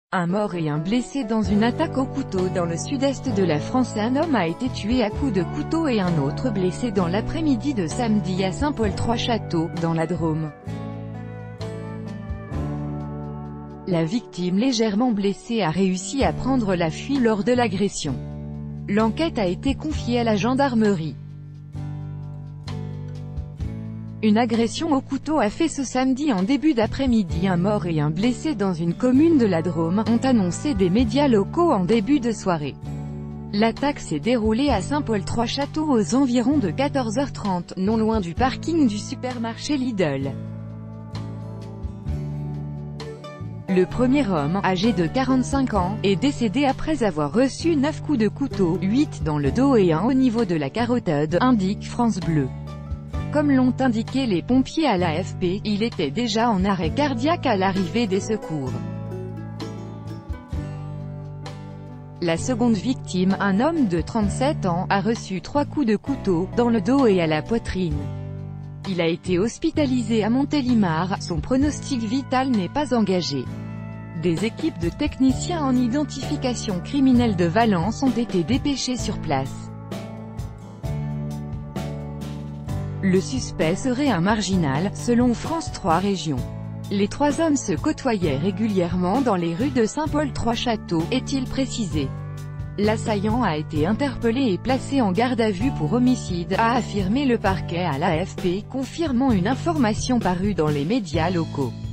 Un mort et un blessé dans une attaque au couteau dans le sud-est de la France. Un homme a été tué à coups de couteau et un autre blessé dans l'après-midi de samedi à Saint-Paul-Trois-Châteaux, dans la Drôme. La victime légèrement blessée a réussi à prendre la fuite lors de l'agression. L'enquête a été confiée à la gendarmerie. Une agression au couteau a fait ce samedi en début d'après-midi un mort et un blessé dans une commune de la Drôme, ont annoncé des médias locaux en début de soirée. L'attaque s'est déroulée à Saint-Paul-Trois-Châteaux aux environs de 14h30, non loin du parking du supermarché Lidl. Le premier homme, âgé de 45 ans, est décédé après avoir reçu 9 coups de couteau, 8 dans le dos et 1 au niveau de la carotide, indique France Bleu. Comme l'ont indiqué les pompiers à l'AFP, il était déjà en arrêt cardiaque à l'arrivée des secours. La seconde victime, un homme de 37 ans, a reçu 3 coups de couteau, dans le dos et à la poitrine. Il a été hospitalisé à Montélimar, son pronostic vital n'est pas engagé. Des équipes de techniciens en identification criminelle de Valence ont été dépêchées sur place. Le suspect serait un marginal, selon France 3 Régions. Les 3 hommes se côtoyaient régulièrement dans les rues de Saint-Paul-Trois-Châteaux, est-il précisé. L'assaillant a été interpellé et placé en garde à vue pour homicide, a affirmé le parquet à l'AFP, confirmant une information parue dans les médias locaux.